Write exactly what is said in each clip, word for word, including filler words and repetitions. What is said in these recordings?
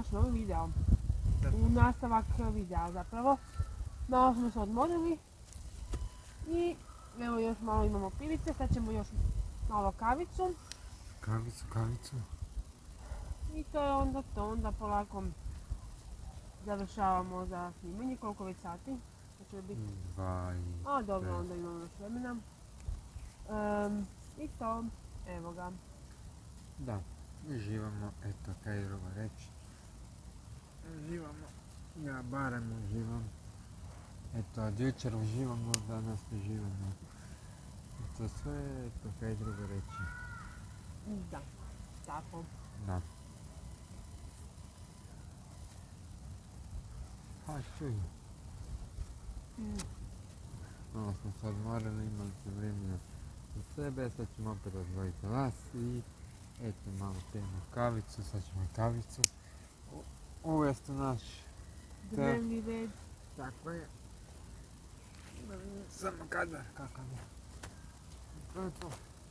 naš novi video. U nastavak videa zapravo. Malo smo se odmorili. I evo još malo imamo pivice, sad ćemo još malo kavicu. Kavicu, kavicu. I to je onda to, onda polako završavamo za snimanje. Koliko već sati? To će biti... Dva i... A dobro, onda imamo još vremena. Um, I to, evo ga. Da, uživamo, eto, kaj je drugo reći. Uživamo, ja barem uživam. Eto, od jučer uživamo, danas uživamo. Eto sve, eto, kaj drugo reći. Da, tako. Da. Pa čuj. Mm. Malo smo se odmorili, imali smo vremena za sebe, sad ćemo opet odvojiti vas i eto malo pijemo kavicu, sad ćemo kavicu uvesti u naš dnevni red. Tako je. Samo kadar, kakav je. To je to.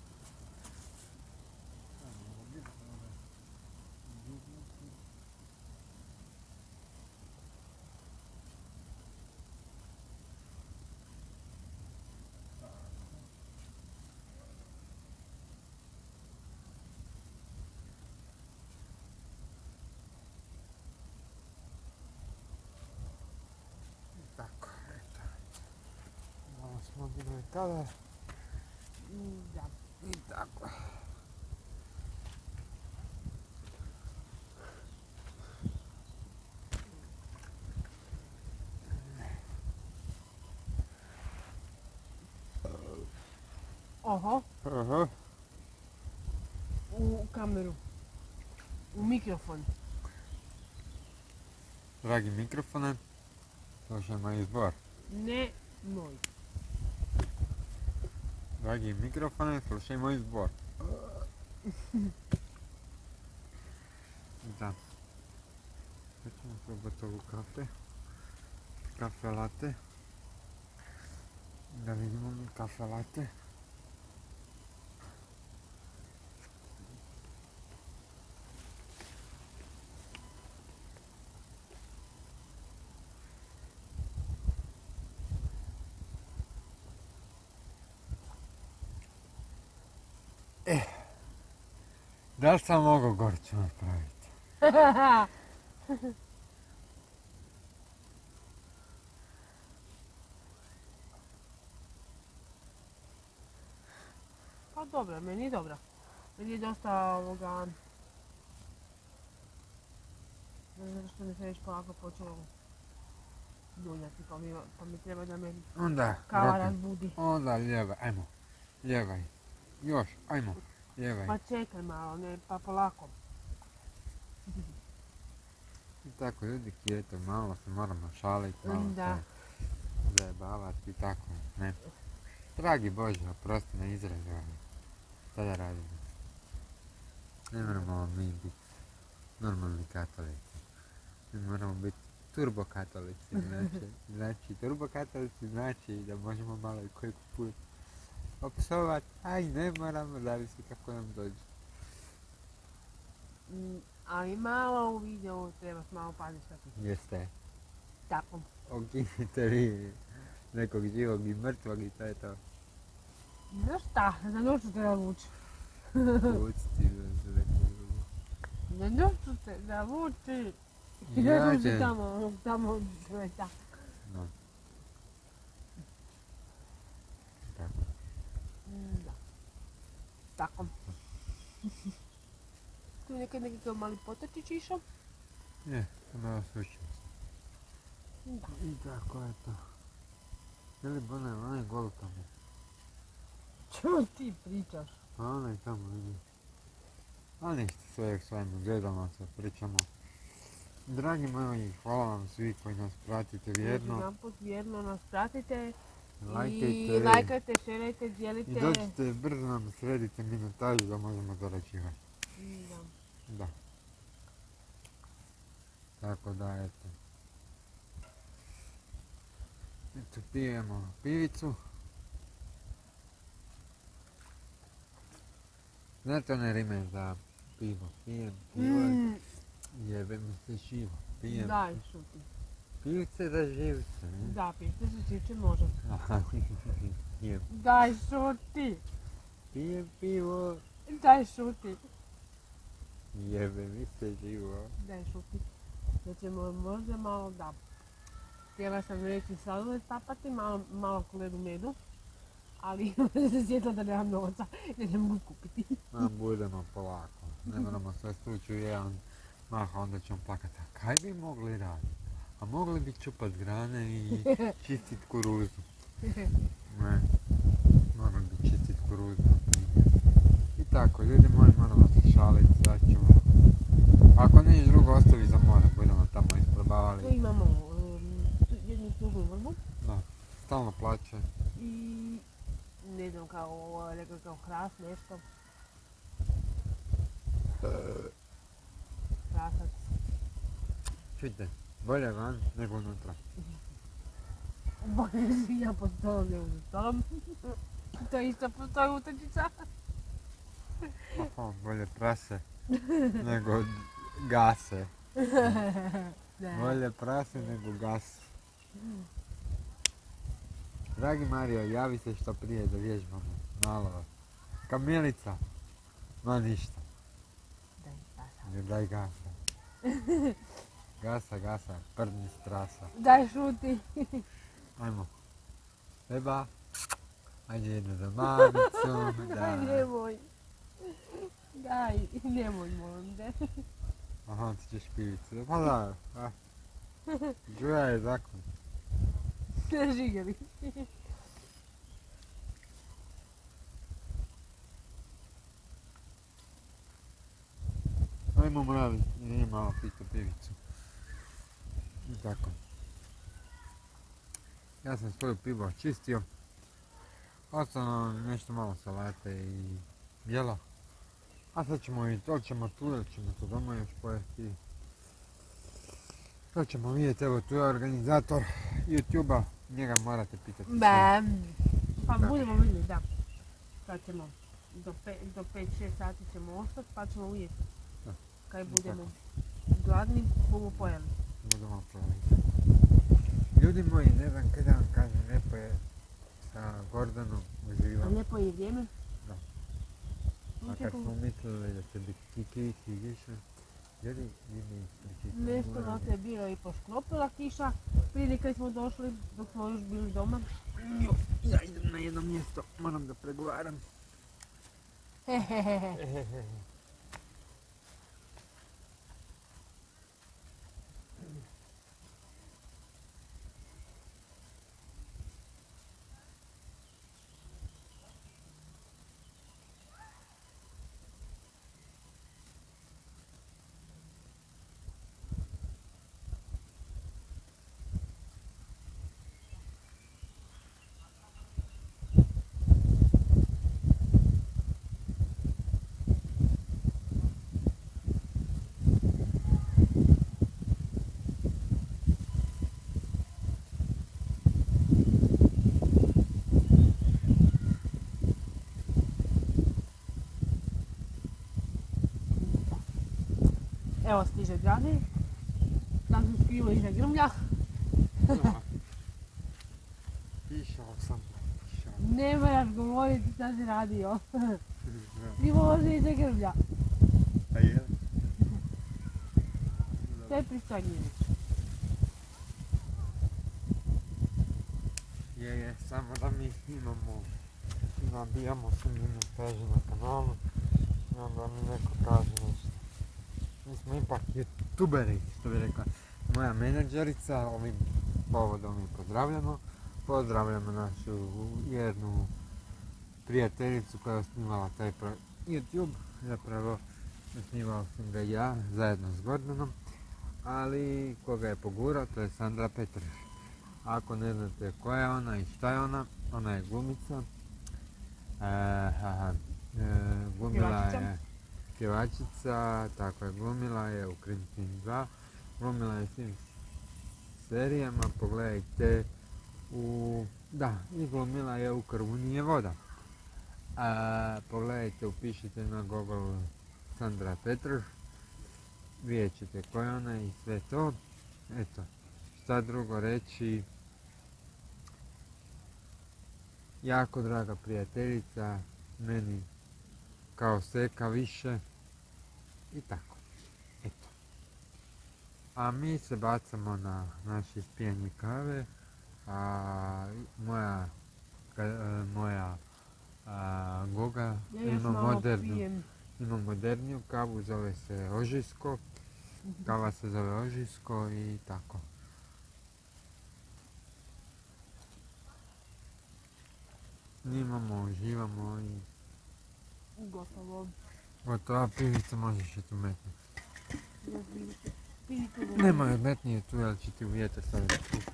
Tako, eto. Malo smo digli kadar. Da. I tako. Oho, Aha. u kameru. U mikrofon. Dragi mikrofone, slušajmo izbor. Ne moj. Dragi mikrofone, slušajmo izbor. Da. Sad ćemo probati ovu kafe. Kafe latte. Da vidimo mi kafe latte. Eh, da li sam mogao gorču napraviti? Pa dobro, meni je dobra. Meni je dosta ovoga... Ne znam što mi se već polako počelo dunjati, pa mi, pa mi treba da me Onda, kava rotim. razbudi. Onda ljevaj, ajmo. Ljevaj. Još, ajmo. Ljevaj. Pa čekaj malo, ne, pa polako. I tako, ljudi, eto, malo se moramo šaliti, malo Da. se zajebavati i tako, ne. Dragi Bože, oprosti na izrazu, ali šta da radimo? Ne moramo mi biti normalni katolici. Mi moramo biti turbokatolici, znači, znači turbokatolici znači da možemo malo i koji put opsovat, aj ne moramo, zavisi kako nam dođe. Mm, ali malo u videu treba malo paziti šta ti. Jeste, Tako. okinite vi nekog živog i mrtvog i to je to. Znaš šta, za noću te navuči. Pusti za nekog drugog. Za noću te navuči. I Ja rekao si će- tamo, tamo sveta. No. Tako. Mm, da. Tako. Tu je nekad nekakav mali potočić išao. Je, to malo slučajno. Da. I tako je to. Ili bi onaj, onaj gol tamo. Čemu ti pričaš? Pa onaj tamo vidi. A ništa, sve svojimo, gledamo se, pričamo. Dragi moji, hvala vam svi koji nas pratite vjerno. Još jedanput vjerno nas pratite. Lajkajte. I lajkajte, šerajte, dijelite. I dođite, brzo nam sredite minutažu da možemo zarađivati. Da. Da. Tako da, eto. Eto, pijemo pivicu. Znate one rime za pivo? Pijem pivo. Mm, Jebe mi se živo. Pijem Daj, šuti. pivce za živce, ne? Da, pivce za živce može. Aha, jem. Daj, šuti. Pijem pivo. Daj, šuti. Jebe mi se živo. Daj, šuti. Da ćemo možda malo da... Htjela sam reći sladoled tapati, malo, malo koledu medu. Ali se sjetila da nemam novaca i da ne mogu kupiti. Ma budemo polako. Ne moramo sve stući u jedan mah, onda ćemo plakati. A kaj bi mogli raditi? A mogli bi čupat grane i čistit kuruzu. Ne, mogli bi čistit kuruzu. I tako, ljudi moji, moramo se šaliti, sad ćemo. Ako niš drugo, ostavi za more, budemo tamo isprobavali. Tu imamo um, jednu služnu vrbu. Da, stalno plaće. I ne znam, kao, rekao kao hrast, nešto. Krasac. Čujte, bolje van nego unutra. Bolje svinja pod stolom nego za stolom. To isto postoji utočica. Aha, bolje prase nego gase. Bolje prase nego gas. Dragi Mario, javi se što prije da vježbamo. Malo. Kamilica. Ma ništa. Daj, pasa. Ne daj gasa. Gasa, gasa. Prdni strasa. Daj, šuti. Ajmo. Beba. Ajde jedno za mamicu. Daj, nemoj. Daj, nemoj, molim te. Aha, ti ćeš pivicu. Pa da. A. Džuja je zakon. Žigali. Ajmo mravi, nije malo piti pivicu. I tako. Ja sam svoju pivo očistio. Ostalo nešto malo salate i jela. A sad ćemo i to ćemo tu, ili ćemo to doma još pojesti. To ćemo vidjeti, evo tu je organizator YouTube-a, njega morate pitati. Bam. Pa Da. budemo vidjeli, da. Sad ćemo, do, pe, do pet šest sati ćemo ostati, pa ćemo vidjeti. Da. Kaj budemo gladni, bomo pojeli. Budemo provjeriti. Ljudi moji, ne znam kada vam kažem, lijepo je sa Gordanom A uživam. lijepo je vrijeme. Da. A Niče kad kako- smo mislili da će biti kikić i više, ljudi, vi mi ispričite. Nešto na te je bilo i pošklopila kiša prije kad smo došli, dok smo još bili doma. Jo, ja idem na jedno mjesto, moram da pregovaram. Hehehe. Evo stiže Đani. Tam sam skrivo iza grmlja. Išao sam, išao. Ne moraš govoriti šta si radio. Skrivo se iza grmlja. A je? Sve pristojnije. Je, je, samo da mi snimamo, nabijamo se minutaže na kanalu i onda mi neko kaže nešto. Mi smo ipak youtuberi, što bi rekla moja menadžerica, ovim povodom i pozdravljamo. Pozdravljamo našu jednu prijateljicu koja je osnivala taj pro- YouTube, zapravo osnivao sam ga ja zajedno s Gordanom, ali koga je pogurao, to je Sandra Petroš. Ako ne znate koja je ona i šta je ona, ona je glumica. E, aha, e, glumila Pjevačica. je pjevačica, tako je, glumila je u Krim Team dva, glumila je u svim serijama, pogledajte u, da, i glumila je u Krvu nije voda. A, pogledajte, upišite na Google Sandra Petroš vidjet ćete ko je ona i sve to. Eto, šta drugo reći. Jako draga prijateljica, meni kao seka više i tako. Eto. A mi se bacamo na naše ispijanje kave, a moja, ka, moja a, Goga Ja još ima, malo modernu, pijem. ima moderniju kavu, zove se Ožujsko. Kava se zove Ožujsko i tako. Snimamo, uživamo i Gotovo. gotova pivica, možeš je tu metnuti. Još vidite. Vidite da Nemoj metni je tu jer će ti u vjetar staviti ruke.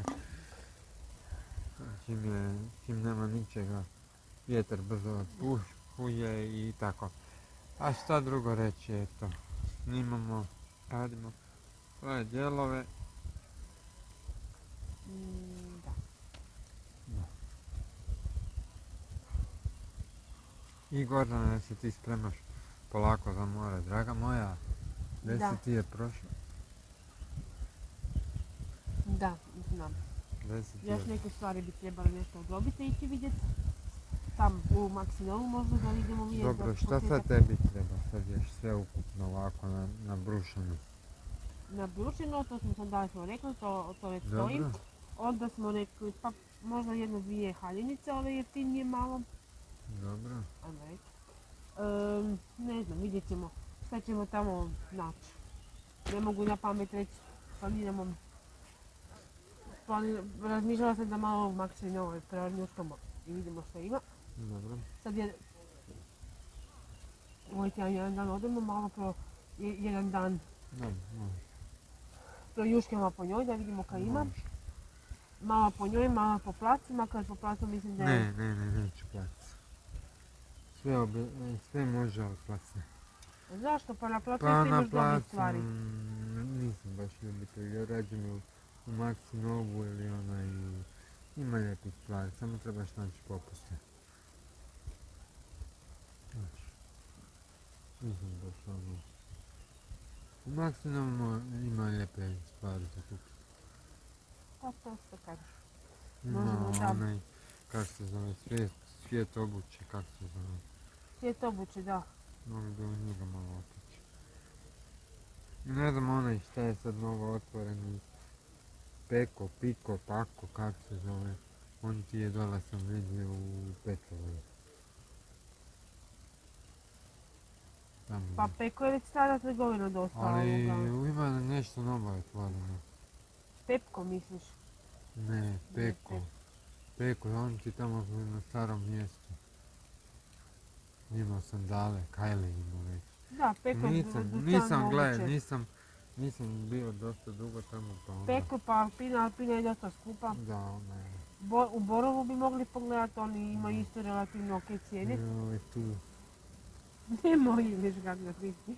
Čim, je, čim nema ničega, vjetar brzo otpuhuje i tako. A šta drugo reći, eto, snimamo, radimo svoje dijelove. Mm, da. I Gordana, da se ti spremaš polako za more, draga moja, gdje Da. si ti je prošla? Da, znam. Gdje si ti Još je? neke stvari bi trebali nešto odrobiti i ići vidjeti. Tam u Maksimovu možda da idemo vidjeti. Dobro, za šta sad početak. tebi treba? Sad je sve ukupno ovako na, na brušenu. Na brušeno, to smo sam danas smo rekli, to, to već stoji. Dobro, Onda smo rekli, pa možda jedno dvije haljinice, ove jeftinije malo. dobro. Ajmo reći. Ehm, ne znam, vidjet ćemo šta ćemo tamo naći. Ne mogu na pamet reći, planiramo. Planir, razmišljala sam da malo Maksine ovaj preornjuškamo i vidimo što ima. Dobro. Sad je ovaj tjedan jedan dan odemo, malo pro, je- jedan dan Dobro, može. projuškamo po njoj da vidimo kaj ima. Može. Malo po njoj, malo po placima, kad po placu mislim da je... Ne, ne, ne, neću plac. Sve, obi, sve može od placa. Zašto? Pa na placu Pa isto na imaš dobre placu stvari. mm, nisam baš ljubitelj, ja rađem u, u Maksinovu ili onaj, ima lijepih stvari, samo trebaš naći popuste. Znaš, nisam baš ono. U Maksinovu ima lijepe stvari za kupiti. Pa to što kažeš. Ima Možemo da- onaj, kak se zove, svijet, svijet obuće, kak se zove. Svijet obuće, da. Mogli bi u njega malo otići. Ne znam onaj šta je sad novo otvoreni. Peko, Piko, Pako, kak se zove. On ti je dole sam vidio u Petrovoj. Tamo Pa je. Peko je već stara trgovina dosta Ali ovoga. ima nešto novo otvoreno. Pepko misliš? Ne, Peko. Peko, on ti tamo na starom mjestu. Imao sandale, Kajle imao već. Da, Peko je Nisam, dućan nisam, gle, obuće. nisam, nisam bio dosta dugo tamo pa onda. Peko pa Alpina, Alpina je dosta skupa. Da, ona je. Bo, u Borovu bi mogli pogledati, oni imaju isto relativno ok cijene. Joj, tu. Nemoj vidiš kak ga priti.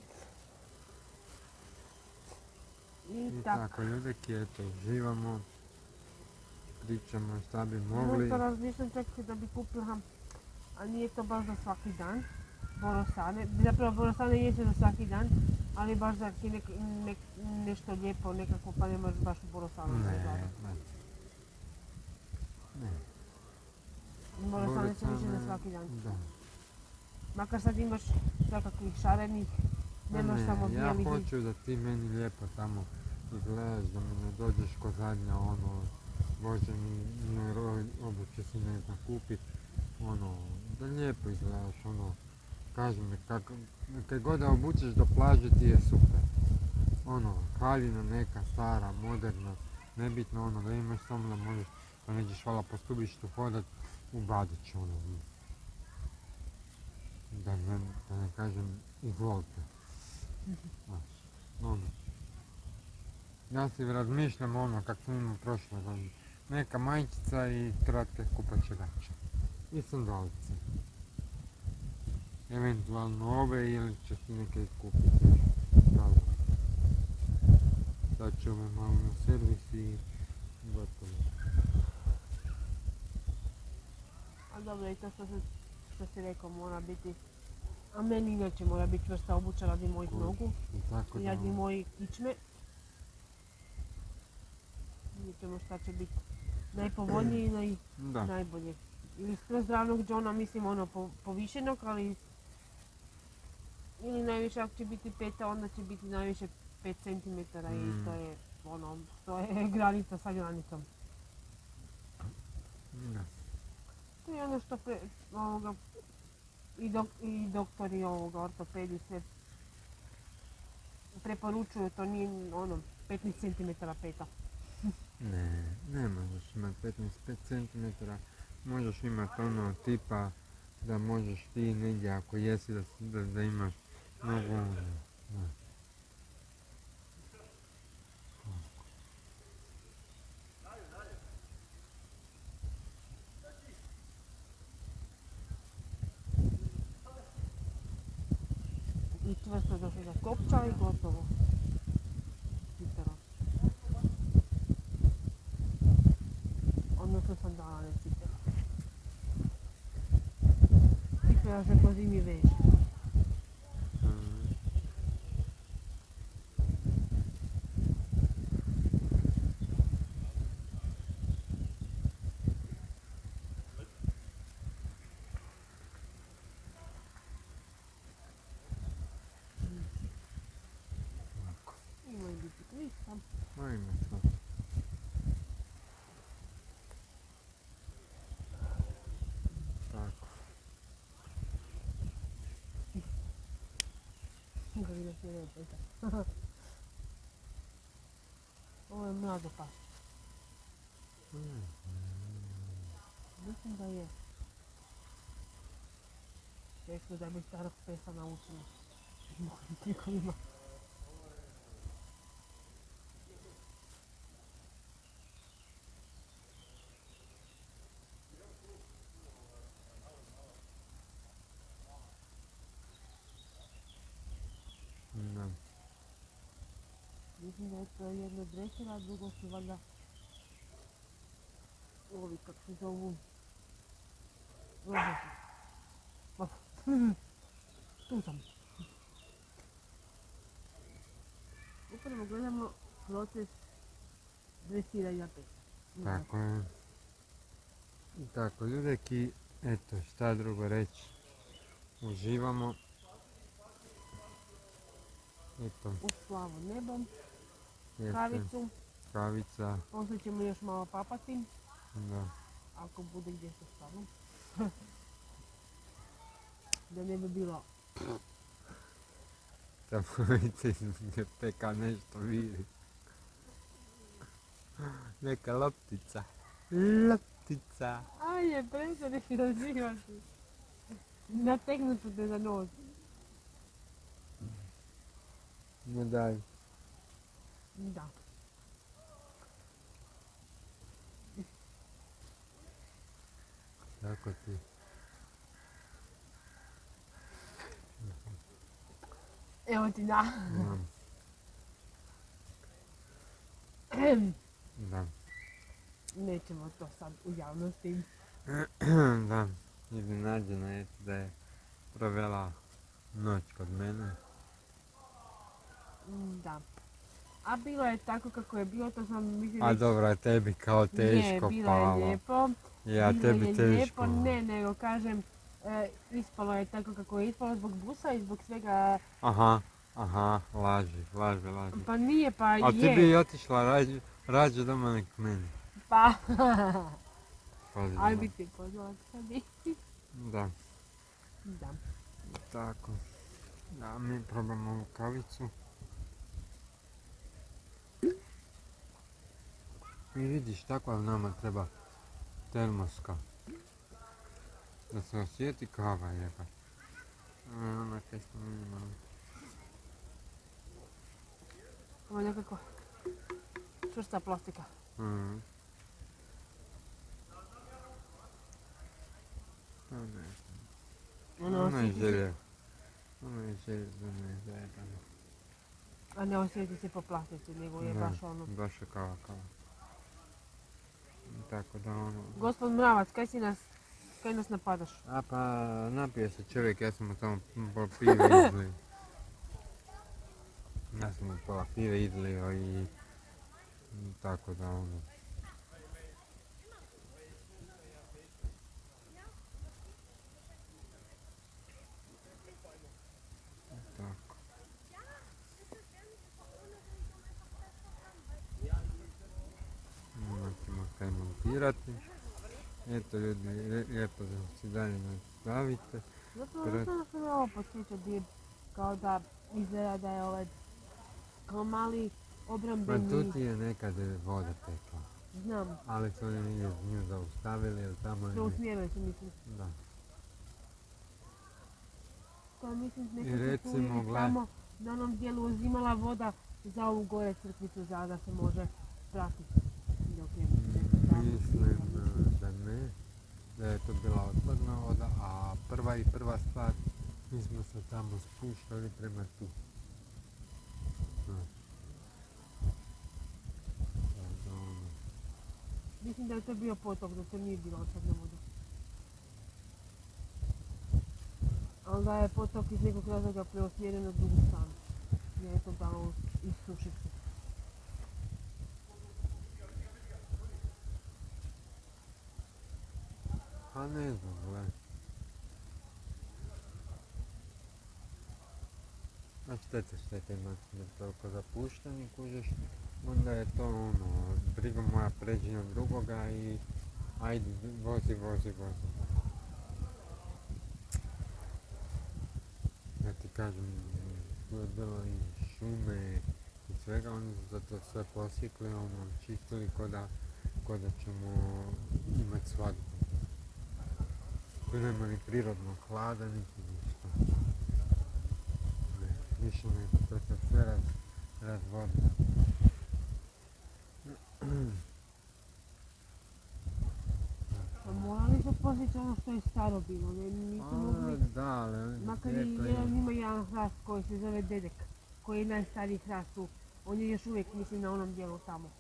I I tako. tako, ljudeki, eto, uživamo. Pričamo šta bi Možda mogli. razmišljam čak da bi kupila, a nije to baš za svaki dan, borosane. Zapravo borosane jesu za svaki dan, ali baš za ti nek, nek, nešto lijepo, nekako pa ne možeš baš u borosanu Ne, gledati. ne. Ne. Borosane su više za Borosane, svaki dan. Da. Makar sad imaš svakakvih šarenih, Pa nemaš ne, samo ja bijelih. i- hoću da ti meni lijepo tamo izgledaš, da mi ne dođeš ko zadnja ono, Bože mi, mi obuće si ne znam kupit, ono, da lijepo izgledaš, ono, kaži mi, kako, kaj god da obučeš do plaže ti je super. Ono, haljina neka, stara, moderna, nebitno ono, da imaš samo da možeš, da nećeš hvala po stubištu hodat u Badić, ono, da ne, da ne kažem izvolite. Znaš, ono. Ja si razmišljam ono kak sam imao prošle godine. Neka majčica i kratke kupaće gaće. I sandalice. Eventualno ove ili će si neke kupiti. Dobro. Sad ću me malo na servis i gotovo. A dobro, i to što, sam, što si rekao mora biti A meni neće mora biti čvrsta obuća radi mojih Kužiš. nogu I tako i da radi ono, moje kičme. Vidjet ćemo šta će biti najpovoljnije i naj, da, najbolje. Ili skroz ravnog džona, mislim ono po, povišenog, ali ili najviše ako će biti peta, onda će biti najviše pet centimetara Mm. i to je ono, to je granica sa granicom. da. To je ono što pre, ovoga, i, dok, i doktori ovoga, ortopedi sve preporučuju, to nije ono petnaest centimetara peta. Ne, ne možeš imat petnaest centimetara, možeš imat ono tipa da možeš ti negdje ako jesi da, da, da imaš nogu ono, da. I čvrsto da se zakopča i gotovo. Cipela. Odnosno sandala, ne cipela. Cipela se po zimi veže. Mm. Ovako. Ima i biciklista. Ajme sad. Tako. Da vidiš je lijepo. Ovo je mlado pas. Mm. Mislim da je. Rekli da bi starog pesa naučili. Molim tijekovima. Da. Mislim da je to jedno dresera, a drugo su valjda ovi kak se zovu rožnjaci. Ma, tu sam. Upravo gledamo proces dresiranja pesa. Tako je. I tako ljudeki, eto šta drugo reći. Uživamo. Eto, Uz plavo nebo, jeste, kavicu, kavica, poslije ćemo još malo papati, da. ako bude gdje se stavim. Da ne bi bilo. Tamo vidite gdje peka nešto vidi. Neka loptica. Loptica. Ajde, prestani filozivati. Nategnut ću te za nos. No daj. Da. Tako ti. Evo ti da. Mm. Da. Nećemo to sad u javnosti. Da. Iznenađena je da je provela noć kod mene. Da. A bilo je tako kako je bilo, to sam mislim A dobro, a tebi kao teško ne, bilo palo. je lijepo. Ja, bilo tebi je teško. lijepo, ne, nego kažem, e, ispalo je tako kako je ispalo zbog busa i zbog svega. Aha, aha, laži, laži, laži. Pa nije, pa A je. ti bi rađe, rađe, rađe doma nek meni. Pa. Pazi, Aj da. bi ti pozvala sebi. Da, Da. tako. Da, mi probamo ovu kavicu. I vidiš, takva nama treba termoska. Da se osjeti kava jeba. Ona kaj smo mi imali. Ovo je nekako čvrsta plastika. Mhm. A ne znam. Ono Ono je osjeti se, želje. Ono je želje da ne zajebano. a ne osjeti se po plastici, nego je Da, baš ono. baš je kava kava. Tako da ono... Gospod Mravac, kaj si nas kaj nas napadaš? A pa napio se čovjek, ja sam mu samo pola pive izlio. Ja sam mu pola pive izlio i tako da ono. Tako. Imat ćemo kaj montirati. Eto ljudi, lijepo da si dalje nastavite. Zato što se me ovo podsjeća gdje kao da izgleda da je ovaj kao mali Pa obrambeni... tu ti je nekad voda tekla. Znam, Ali su oni nije nju zaustavili jer tamo je... preusmjerili su mislim. Da. To mislim I neko su recimo, tu gle- tamo na onom dijelu uzimala voda za ovu gore crkvicu za da se može pratiti. Dok je neko tamo Mislim uzimala. eh, da ne, da je to bila otpadna voda, a prva i prva stvar, mi smo se tamo spuštali prema tu. Znaš. Tako da ono, Mislim da je to bio potok, da to nije bila otpadna voda. Onda je potok iz nekog razloga preusmjeren na drugu stranu. Jer je to dalo isušiti se. a ne znam, gle. A štete, štete imati jer toliko zapušteni, kužiš, onda je to ono, briga moja pređi na drugoga i ajde, vozi, vozi, vozi. Ja ti kažem, tu je bilo i šume i svega, oni su za to sve posjekli, ono, čistili ko da, ko da ćemo imat svadbu. Tu nema ni prirodnog hlada, niti ništa. Ne, više nego, to se sve raz, razvodilo. Pa morali su posjeći ono što je staro bilo, ne, nisu A, mogli... da, ali oni Makar i lijepo jedan je. ima jedan hrast koji se zove Dedek, koji je najstariji hrast tu. On je još uvijek, mislim, na onom dijelu tamo.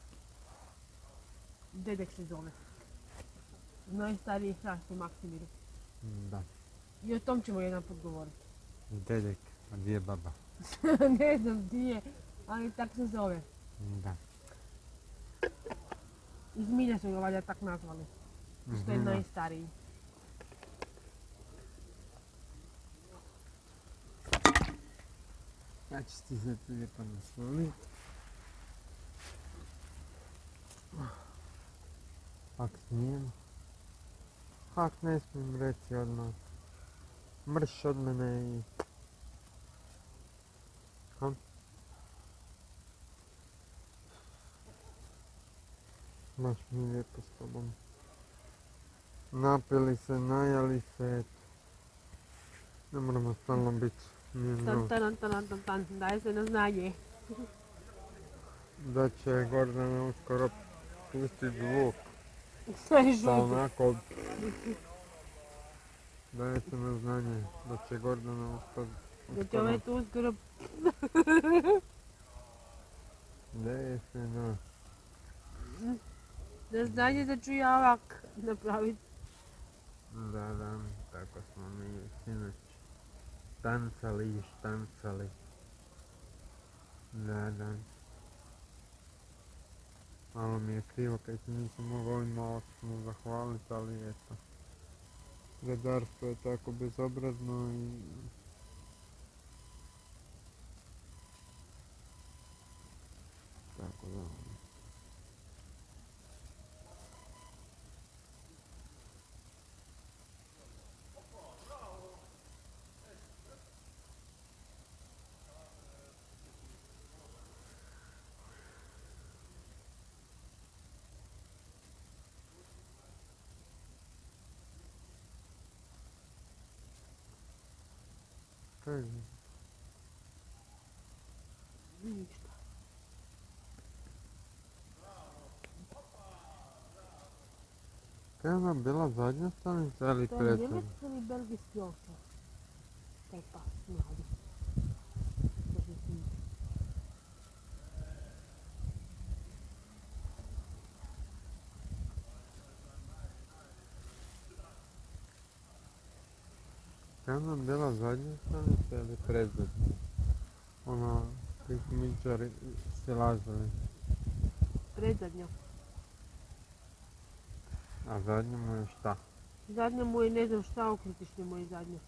Dedek se zove. Najstariji hrast u Maksimiru. Da, I o tom ćemo jedan put govoriti. Dedek, a gdje je baba? Ne znam gdje je, ali tak se zove. Da. Iz milje su ga valjda tak nazvali. Što je Mhm, da. najstariji. Ja ću ti se tu lijepo naslonit. Ak smijem. Ak ne smijem reći odmah. Mrš od mene i... Ha? Baš mi je lijepo s tobom. Napili se, najali se, eto. Ne moramo stalno biti mirno. Tan, tan, tan, tan, tan, daje se na znanje. Da će Gordana uskoro pustit zvuk. Sve Pa žuti. onako... Daje se na znanje da će Gordana uskoro... Da će ovaj tu uskoro... Daje se na... Na znanje da ću ja ovak napraviti. Da, da, tako smo mi sinoć tancali i štancali. Da, da. Malo mi je krivo kaj se nisam mogao ovim ovakvim zahvaliti, ali eto. Zadarstvo je tako bezobrazno i... Tako da... Kaj? Ništa. Kaj je ona bila zadnja stanica ili To je predstavlja? njemački ili belgijski ovčar? Taj pas mladi. Što se snizi. Kad nam bila zadnja stanica ili predzadnja? Ono, koji su mičari silazili. Predzadnja. A zadnja mu je šta? Zadnja mu je ne znam šta, okretišnja mu je zadnja.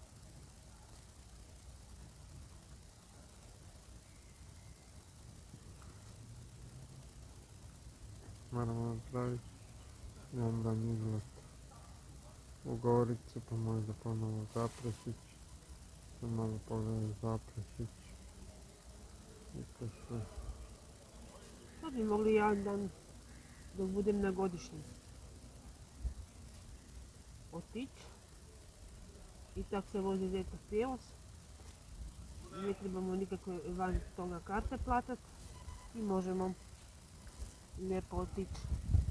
Moramo napraviti jedan dan izlet u Goricu, pa možda ponovo Zaprešić. Pa malo pogledati Zaprešić. I to sve. Sad bi mogli jedan dan dok budem na godišnjem otići. I tak se vozi ZET prijevoz. Ne trebamo nikakve van toga karte platat. I možemo lijepo otići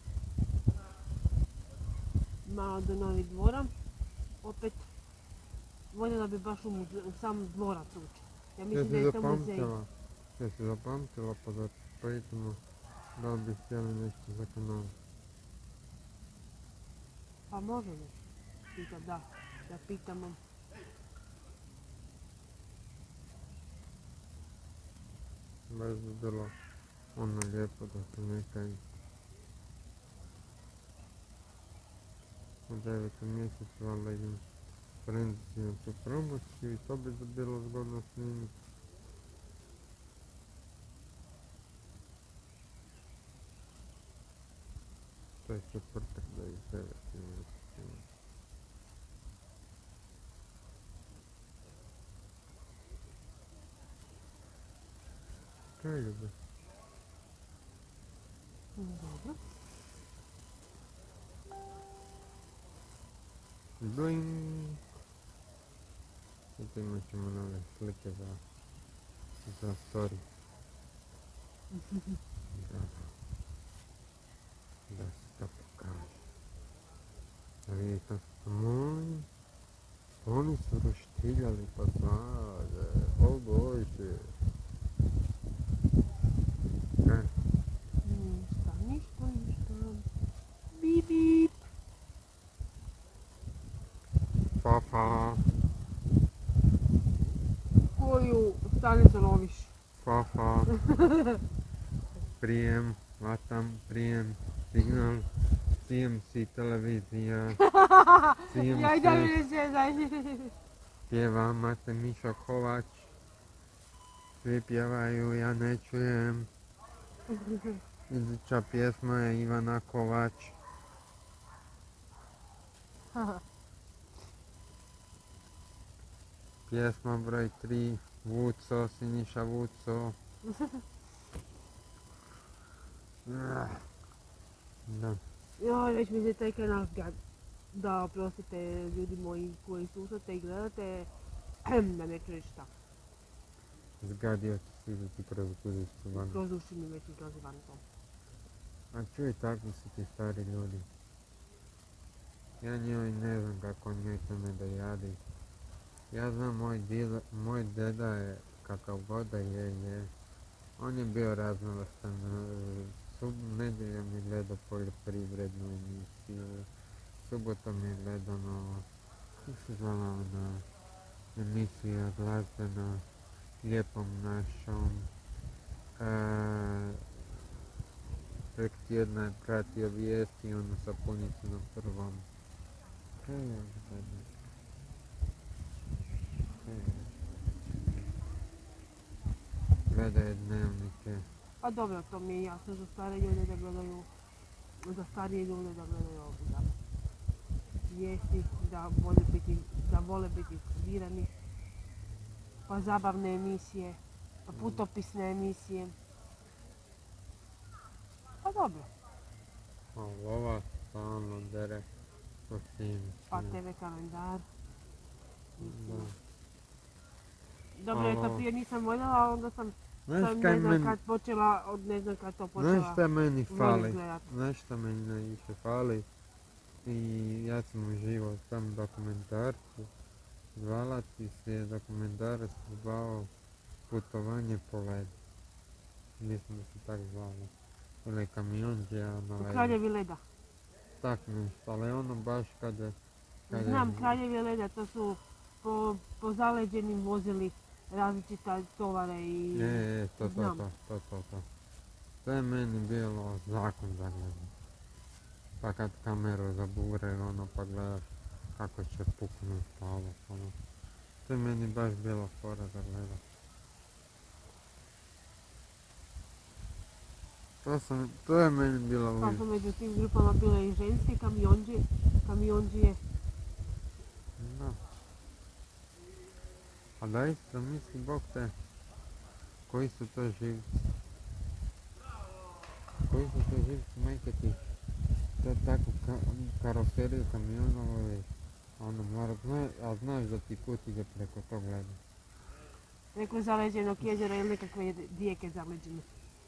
malo do Novih Dvora. Opet voljela bi baš u, muze, u sam dvorac ući. Ja mislim da je to muzej. Jesi zapamtila pa da pitamo da li bi htjeli nešto za kanal? Pa možemo. Pita da, da pitamo. Baš bi bilo ono lijepo da se nekaj u devetom mjesecu valjda idem prenziti na tu promociju i to bi bilo zgodno snimiti. To je četvrtak da je deveti mjesec. Kaj ljubav? Dobro. Bling! Sada imat ćemo nove slike za, za story. Da, da se to pokaže. Da vidite kako su moji. Oni su roštiljali pa znade. O Bože. Kaj? Ništa, ništa, ništa. Bip, bip. Fafa. Koju stanicu loviš? Fafa. Prijem, vatam, prijem, signal, C M C televizija, C M Ja i da mi C, ne sjedaj. pjeva Mate Mišo Kovač, svi pjevaju, ja ne čujem, iduća pjesma je Ivana Kovač. Pjesma broj tri, Vuco, Siniša Vuco. Da. Joj, već mi se taj kanal zgad. Da, oprostite ljudi moji koji slušate i gledate, da ne čuješ šta. Zgadio ti se izaći kroz kuzicu van. Kroz uši mi već izlazi van to. A čuj, takvi su ti stari ljudi. Ja njoj ne znam kako njoj to ne dojadi. Ja znam, moj, dida, moj deda je kakav god da je, je. On je bio raznovrstan. Sub, nedjeljom je gledao poljoprivrednu emisiju. Subotom je gledao ono, kako se zvala ona emisija glazbena, Lijepom našom. E, prek tjedna je pratio vijesti, ono sapunicu na prvom. Kaj je gledao? Gledaje dnevnike. A dobro, to mi je jasno za stare ljude da gledaju, za starije ljude da gledaju ovoga. Vijesti, da vole biti, da vole biti informirani. Pa zabavne emisije, pa putopisne emisije. Pa dobro. A ova stalno dere po tim. Pa te ve kalendar. Da. Dobro, ja to prije nisam voljela, a onda sam Znaš sam kaj ne znam meni, kad počela, od ne znam kad to počela. znaš šta meni volim fali? gledat. Znaš šta meni najviše fali? I ja sam uživao u tom dokumentarcu. Zvala ti se dokumentarac zvao Putovanje po ledu. Mislim da se tak zvalo. Ili kamionđija na U ledu. Kraljevi leda. Tak nešto, ali ono baš kad je... kad je- Znam, Kraljevi leda, to su po, po zaleđenim vozili različita tovare i... E, e, to, to, znam. to, to, to, to. To je meni bilo zakon za gledanje. Pa kad kameru zabure, ono, pa gledaš kako će puknut, pa ovo, pa ono. To je meni baš bila fora za gledat. To, sam, to je meni bilo Pa uvijek. su među tim grupama bile i ženske kamionđe, kamionđije. Da. A da isto misli, Bog te, koji su to živci? Koji su to živci, majke ti? To takvu ka, karoseriju kamionova, ono mora, zna, a znaš da ti put ide preko tog leda. Preko zaleđenog jezera ili nekakve rijeke zaleđene.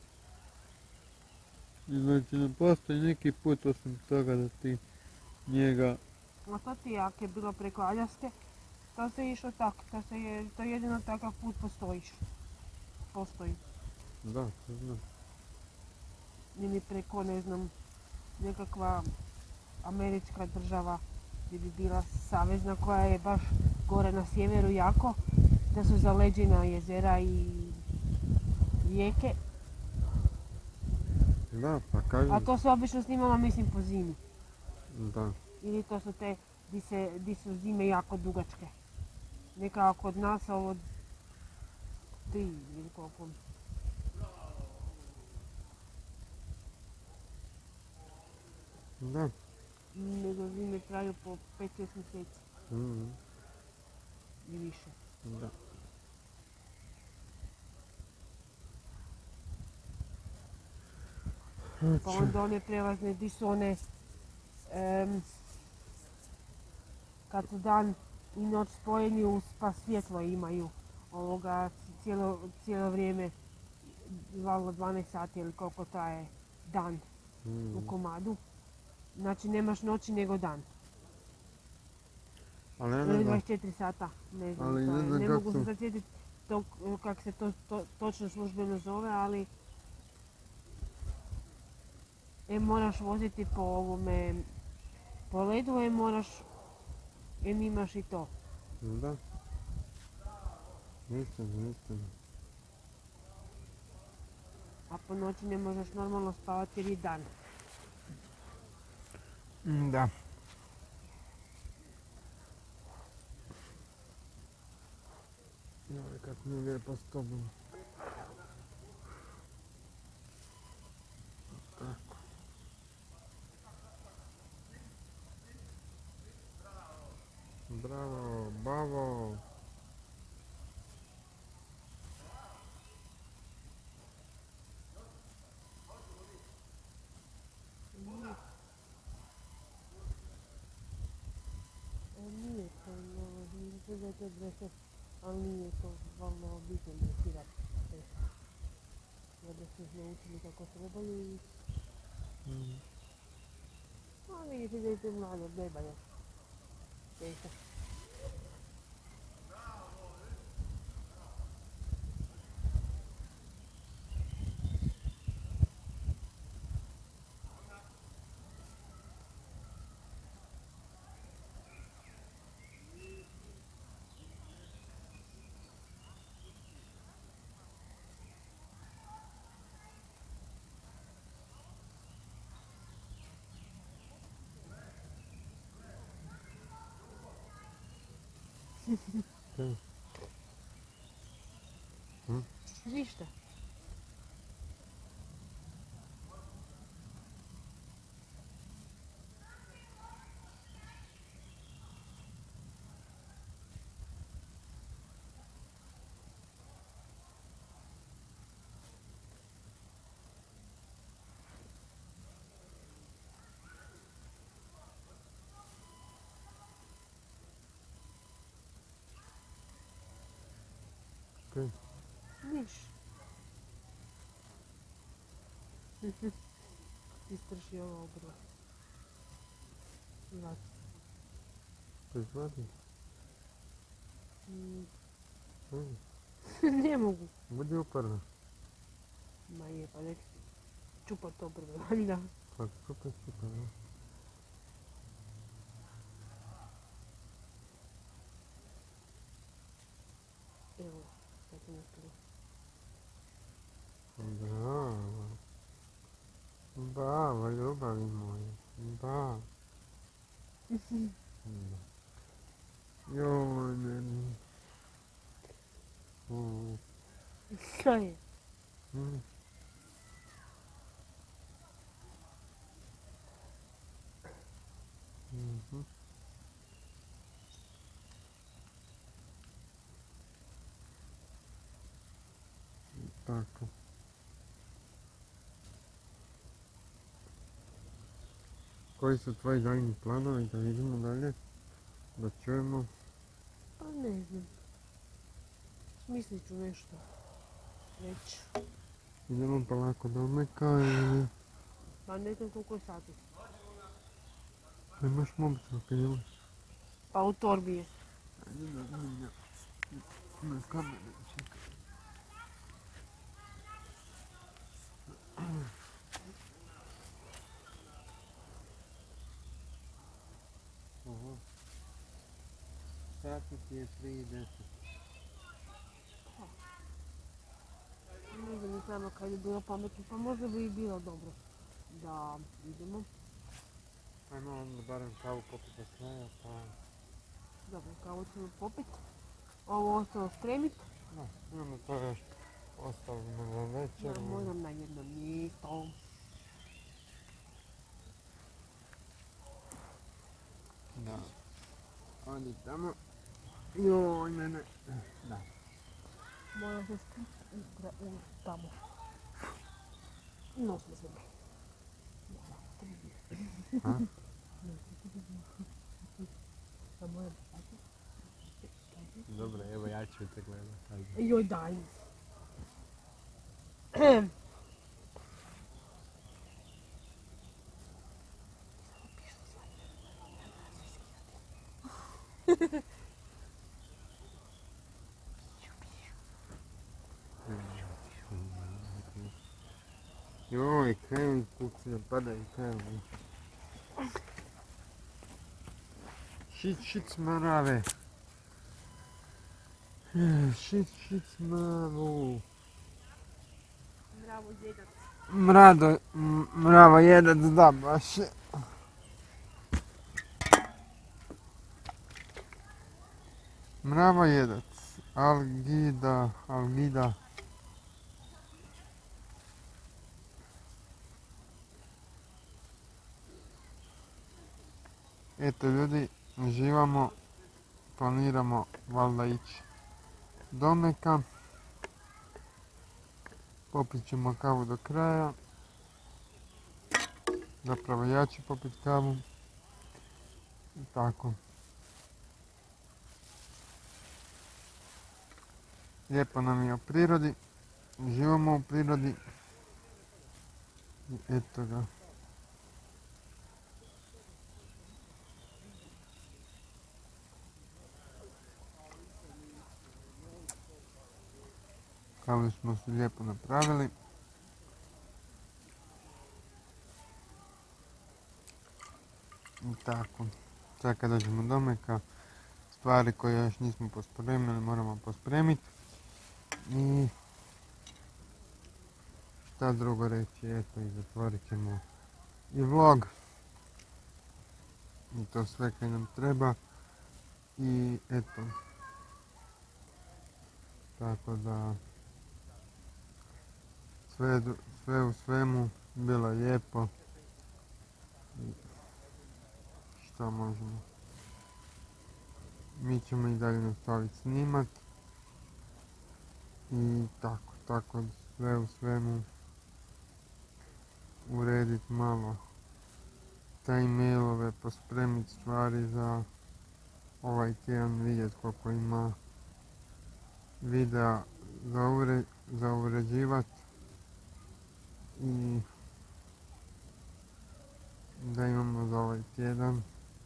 I znači ne postoji neki put osim toga da ti njega... A to ti jak je bilo preko Aljaske, to se išlo tako, to, se je, to jedino takav put postojiš. Postoji. Da, to znam. Ili preko, ne znam, nekakva američka država gdje bi bila savezna koja je baš gore na sjeveru jako, da su zaleđena jezera i rijeke. Da, pa kažem... A to se obično snimalo, mislim, po zimi. Da. Ili to su te di, se, di su zime jako dugačke. Neka kod nas ovo tri ili koliko. Da. Nego zime traju po pet šest mjeseci Mm, i više. da. Pa onda one prelazne, di su one, em, kad su dan i noć spojeni uz pa svjetlo imaju ovoga cijelo, cijelo vrijeme, valjda dvanaest sati ili koliko traje dan Mm. u komadu. Znači nemaš noći nego dan. Ali ja Ili ne znam, dvadeset četiri sata, ne znam, Ali to ne je, znam ne kak mogu se su- sad sjetiti to, kako se to, to točno službeno zove, ali e, moraš voziti po ovome, po ledu, e, moraš, em imaš i to. da. Istina, istina. A po noći ne možeš normalno spavati jer je dan. Mm, Da. Joj, kak mi je lijepo s tobom. Tako. Bravo, bavo. E, nije to, no, mislim da je to dvese, ali nije to valno obitelj sirat. Jer da su ih naučili kako trebaju i... Mm. A vidite da je to mlado, beba još. Teško. Kaj? Hm? Ništa. Kaj? Niš. Istrši ovo obrva. Znači. Kaj zvati? Mm, Mm. ne mogu. Budi uporna. Ma je, pa nek čupat obrve, valjda. Pa super, super, da. Da. Joj, meni. O, Što je? hm. Mhm. Tako. Koji su tvoji daljnji planovi da idemo dalje? Da čujemo? Pa ne znam. Smislit ću nešto. Već. Idemo polako do Meka ili... Pa ne znam koliko je sati. Imaš mobitel kad imaš? Pa u torbi je. Ajde da vidim ja. Na kamere, čekaj. Oho. Sati ti je tri i deset. Ne znam, ni samo kad je bilo pametno, pa možda bi i bilo dobro da idemo. Ajmo onda barem kavu popiti do kraja, pa... Dobro, kavu ćemo popit. Ovo ostalo spremit. Da, i onda to još ostavimo za večer. Ja moram na jedno mjesto. Da. Odi tamo. Joj, ne, ne. Da. Moram se spustiti u tamo. No, smo se ne. A? Pa moram Dobro, evo ja ću te gledat. joj, daj mi. Joj, krenu kucne, padaju krenu. Shit, shit, smrave. Shit, shit, smravu. Bravo, djedac. Mrado, mravo jedac, da baš. Mravo jedac, algida, algida. Eto ljudi, uživamo, planiramo valjda ići do Meka. Popit ćemo kavu do kraja. Zapravo ja ću popit kavu. I tako. Lijepo nam je u prirodi. Živimo u prirodi. I eto ga. Kavu smo se lijepo napravili. I tako. Sad kad dođemo do Meka, stvari koje još nismo pospremili moramo pospremiti. I šta drugo reći, eto i zatvorit ćemo i vlog. I to sve kaj nam treba. I eto. Tako da sve, sve u svemu bilo je lijepo. I šta možemo? Mi ćemo i dalje nastaviti snimat. I tako, tako sve u svemu urediti malo taj mailove, pospremiti stvari za ovaj tjedan, vidjeti koliko ima videa za, ure, za uređivat i da imamo za ovaj tjedan.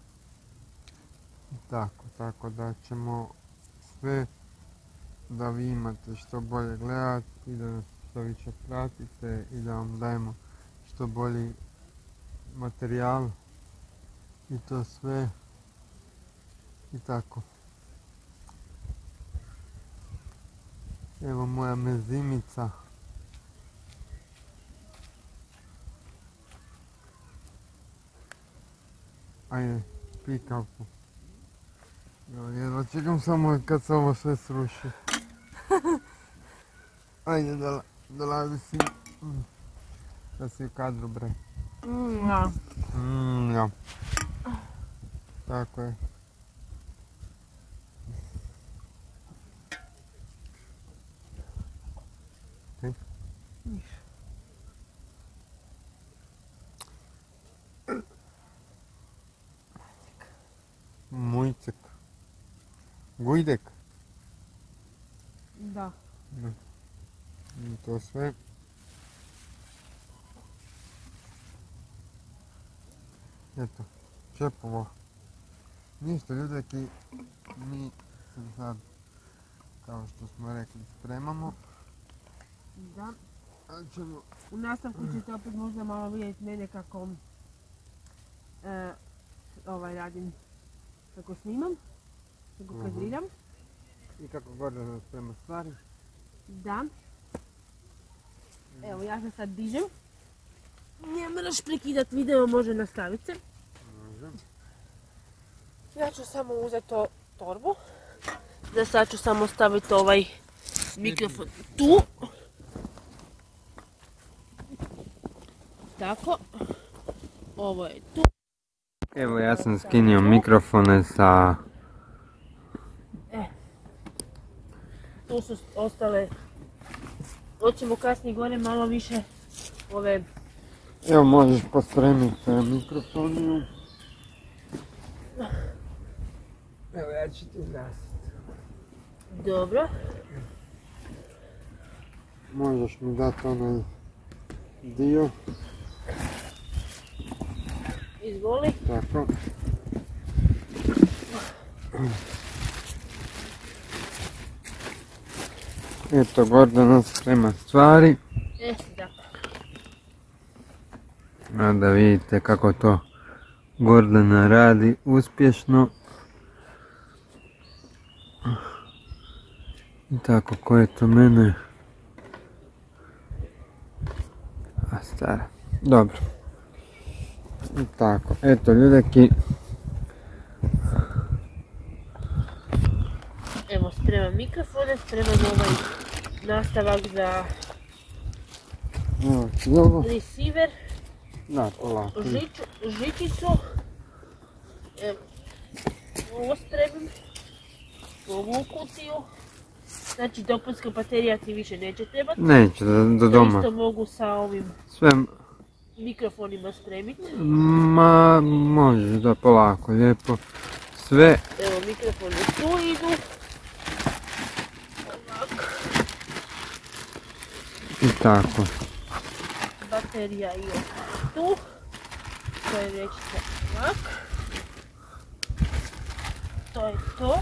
Tako, tako da ćemo sve da vi imate što bolje gledati i da nas što više pratite i da vam dajemo što bolji materijal i to sve i tako. Evo moja mezimica. Ajde, pikavku. Ja jedva čekam samo kad se ovo sve sruši. Ajde da dolazi si. Da si u kadru, bre. Mm, ja. Mm, ja. Tako je. Ti? Niš. Mujcek. Gujdek. Da. Da. I to sve. Eto, čepovo. Ništa ljudeki, mi se sad, kao što smo rekli, spremamo. Da. A ćemo... U nastavku ćete opet možda malo vidjeti mene kako e, ovaj radim, kako snimam, kako Mhm. kadriram. I kako Gordana sprema stvari. Da. Evo, ja se sad dižem. Ne moraš prekidat video, može nastaviti se. Može. Ja ću samo uzeti to torbu. Da sad ću samo staviti ovaj mikrofon tu. Tako. Ovo je tu. Evo ja sam skinio mikrofone sa... E. Tu su ostale. Hoćemo kasnije gore malo više ove... Evo možeš pospremiti mikrofoniju. Evo ja ću ti ugasiti. Dobro. Možeš mi dati onaj dio. Izvoli. Tako. Eto Gordana sprema stvari. E, da. A da vidite kako to Gordana radi uspješno. I tako, ko je to mene? A stara. Dobro. I tako, eto ljudeki. Evo, spremam mikrofone, spremam ovaj nastavak za Evo ti ovo. receiver, Da, polako. žiču, žičicu. Evo, ovo spremam, ovu kutiju. Znači, dopunska baterija ti više neće trebati. Neće, do, do To doma. isto mogu sa ovim Sve, mikrofonima spremiti. ma, može, da, polako, lijepo. Sve, Evo, mikrofoni tu idu. Ovako. i tako. Baterija je tu. To je već ovak. To je to.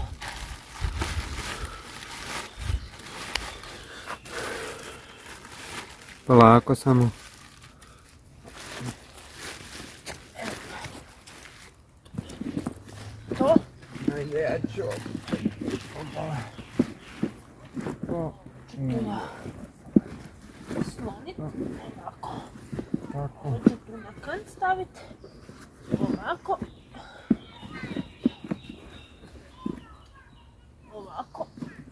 Polako samo. To. Ajde, ja ću. To. Sloniti. Ovako. Tako. Ovo ću tu na kant staviti. Ovako. Ovako.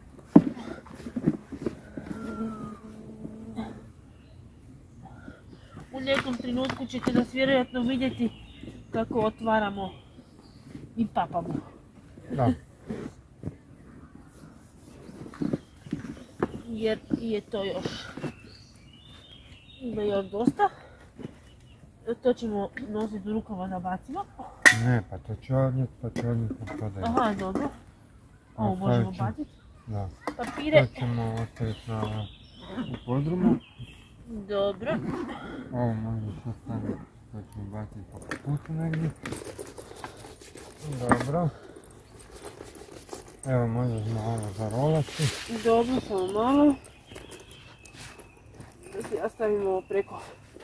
U nekom trenutku ćete nas vjerojatno vidjeti kako otvaramo i papamo. Da. Jer je to još, ima još dosta. To ćemo nositi u rukama da bacimo. Ne, pa to ću odnijet, pa ću odnijet u prodaju. Aha, dobro. Ovo možemo Ostavit ću. baciti. Da. Papire. To ćemo ostaviti na, u podrumu. Dobro. Ovo možeš ostaviti, to ćemo baciti po putu negdje. Dobro. Evo možemo ovo zarolati. Dobro, samo malo. Da si ja stavim ovo preko.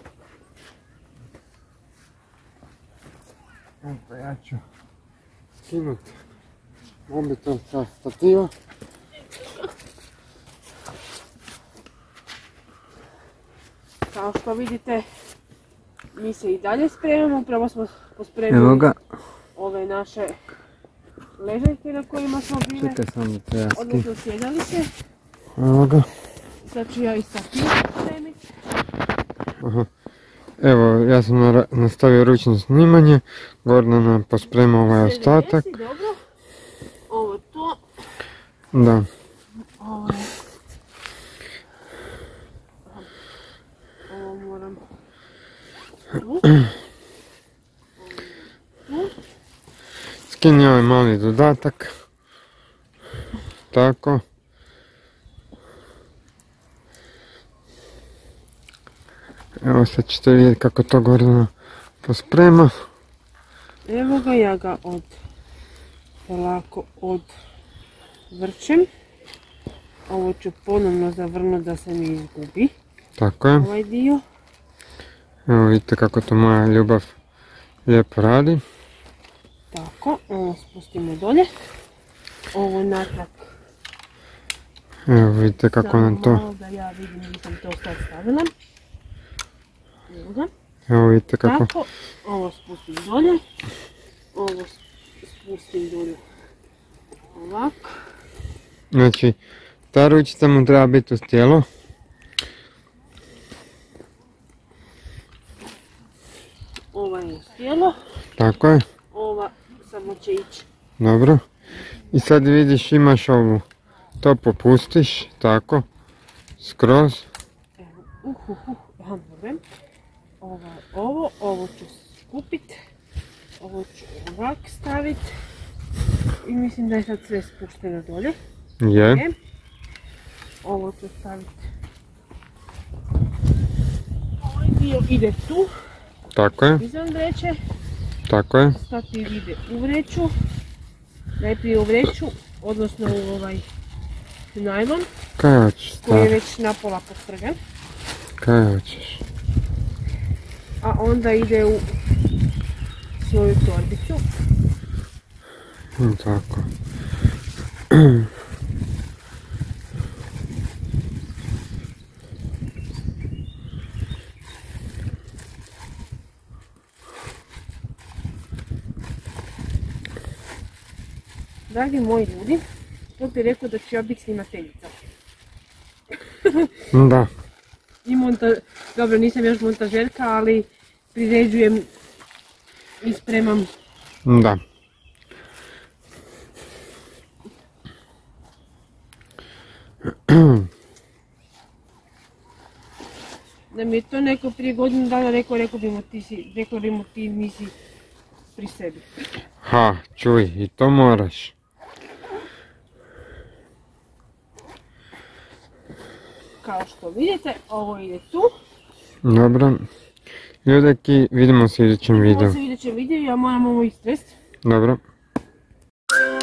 Eto, ja ću skinuti mobitel sa stativa. Kao što vidite, mi se i dalje spremamo. Upravo smo Evo pospremili ga. ove naše ležajke na kojima smo bile, Čekaj sam da te ja skim. odnosno sjedalice. Evo ga. Sad ću ja i sapir spremiti. Aha. Evo, ja sam nara- nastavio ručno snimanje, Gordana posprema ovaj ostatak. Sve desi, dobro. Ovo to, Da. ovo je... Ovo moram... Tu. Tu. Skini ovaj mali dodatak. Tako. Evo sad ćete vidjeti kako to Gordana posprema. Evo ga, ja ga od... polako odvrćem. Ovo ću ponovno zavrnuti da se mi izgubi Tako je. ovaj dio. Evo vidite kako to moja ljubav lijepo radi. Tako, ovo spustimo dolje. Ovo natrag. Evo vidite kako Samo nam to... malo da ja vidim, nisam to sad stavila. Evo ga. Evo vidite kako... Tako, ovo spustim dolje. Ovo spustim dolje. Ovako. Znači, ta ručica mu treba biti uz tijelo. Ova je uz tijelo. Tako je. Ova samo će ići. Dobro. I sad vidiš imaš ovu. To popustiš, tako. Skroz. Evo, uh, uh, uh, hamburger. Ovo, ovo, ovo ću skupit. Ovo ću ovak stavit. I mislim da je sad sve spušteno dolje. Je. E, ovo ću stavit. Ovaj dio ide tu, Tako je. izvan vreće. Tako je. Stativ ide u vreću. Najprije u vreću, odnosno u ovaj najlon Kaj hoćeš koji je staviti? već napola postrgan. Kaj hoćeš? A onda ide u svoju torbicu. I tako. Dragi moji ljudi, to bi rekao da ću ja biti snimateljica. Da. I monta... Dobro, nisam još montažerka, ali priređujem i spremam. Da. Da mi je to neko prije godinu dana rekao, rekao bi mu ti, si, rekao bi mu ti nisi pri sebi. Ha, čuj, i to moraš. Kao što vidite, ovo ide tu. Dobro. Ljudeki, vidimo se u idućem Ovo videu. se u idućem videu, ja moram ovo istrest. Dobro.